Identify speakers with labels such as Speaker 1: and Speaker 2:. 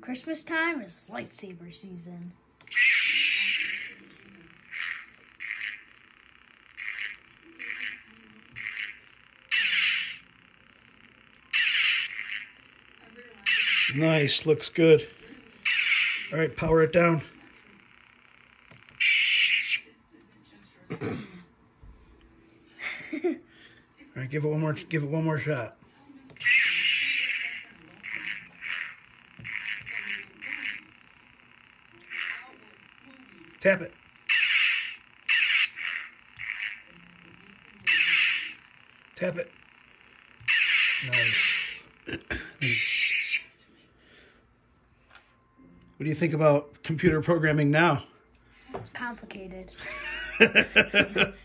Speaker 1: Christmas time is lightsaber season.
Speaker 2: Nice, looks good. All right, power it down. All right, give it one more shot. Tap it. Tap it. Nice. What do you think about computer programming now?
Speaker 1: It's complicated.